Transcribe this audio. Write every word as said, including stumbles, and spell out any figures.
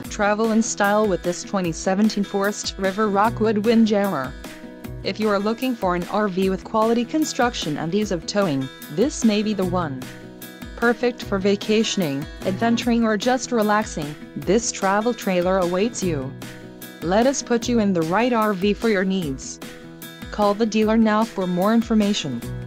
Travel in style with this twenty seventeen Forest River Rockwood Windjammer. If you are looking for an R V with quality construction and ease of towing, this may be the one. Perfect for vacationing, adventuring or just relaxing, this travel trailer awaits you. Let us put you in the right R V for your needs. Call the dealer now for more information.